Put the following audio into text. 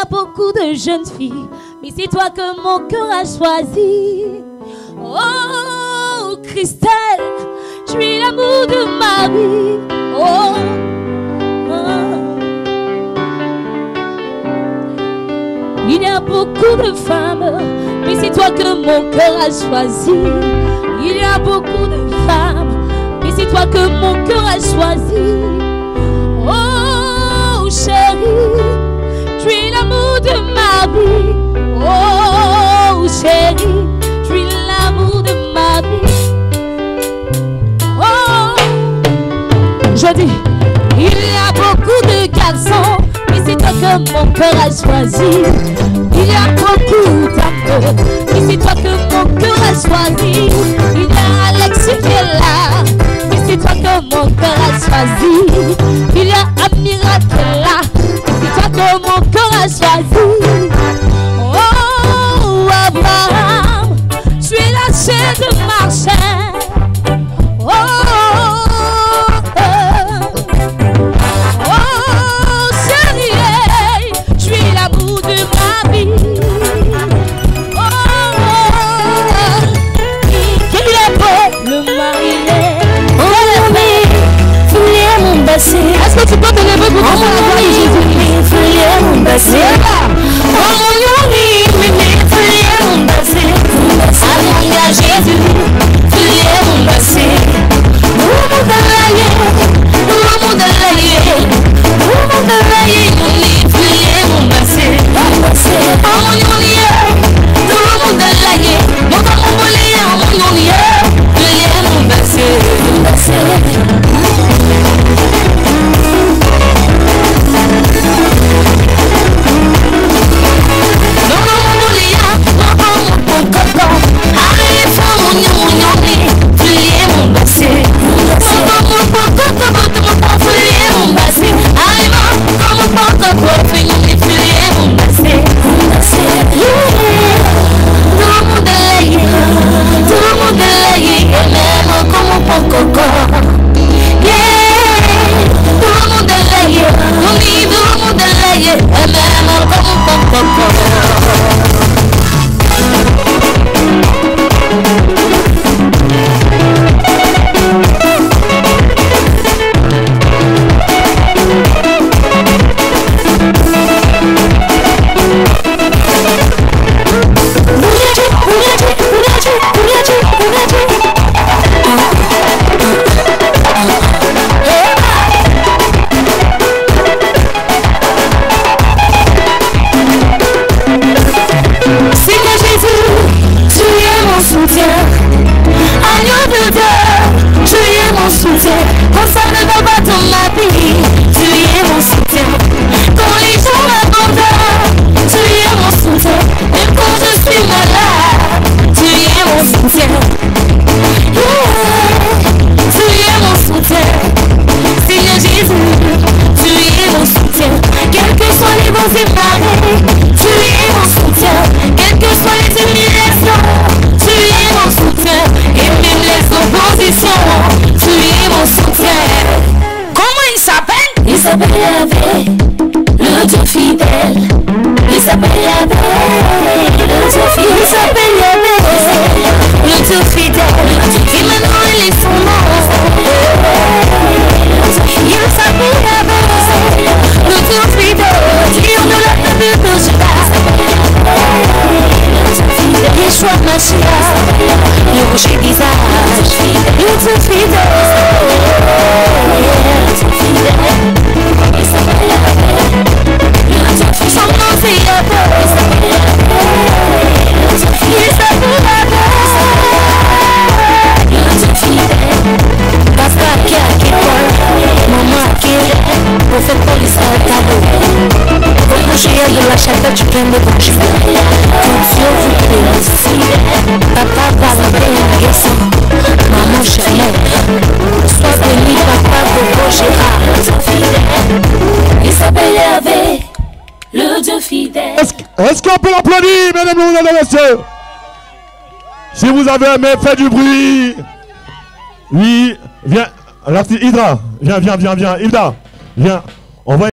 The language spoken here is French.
a beaucoup de jeunes filles, mais c'est toi que mon cœur a choisi. Oh, Christelle, tu es l'amour de ma vie. Oh, il y a beaucoup de femmes, mais c'est toi que mon cœur a choisi. Il y a beaucoup de femmes, mais c'est toi que mon cœur a choisi. Oh, chérie, tu es l'amour de ma vie. Oh, chérie, tu es l'amour de ma vie. Oh, je dis, il y a beaucoup de garçons, mais c'est toi que mon cœur a choisi. Il y a beaucoup d'amour, mais c'est toi que mon cœur a choisi. Il y a Alex qui est là, mais c'est toi que mon cœur a choisi. Il y a Amira qui est là, mais c'est toi que mon cœur a choisi. Oh, Abraham, tu es la chaîne de ma chaîne. Oh, est-ce que tu peux te lever pour commencer la gloire de Jésus? Alléluia Jésus, Est-ce qu'on peut l'applaudir, mesdames et messieurs? Si vous avez aimé, faites du bruit. Oui, viens. L'artiste Hydra, viens, Hilda, viens. On va